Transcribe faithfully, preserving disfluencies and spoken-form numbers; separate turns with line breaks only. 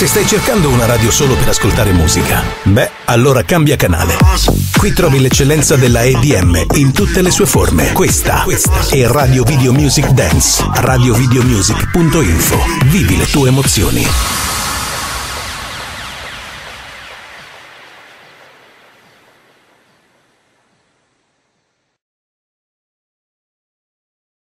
Se stai cercando una radio solo per ascoltare musica, beh, allora cambia canale. Qui trovi l'eccellenza della E D M in tutte le sue forme. Questa, questa è Radio Video Music Dance. radio video music punto info. Vivi le tue emozioni.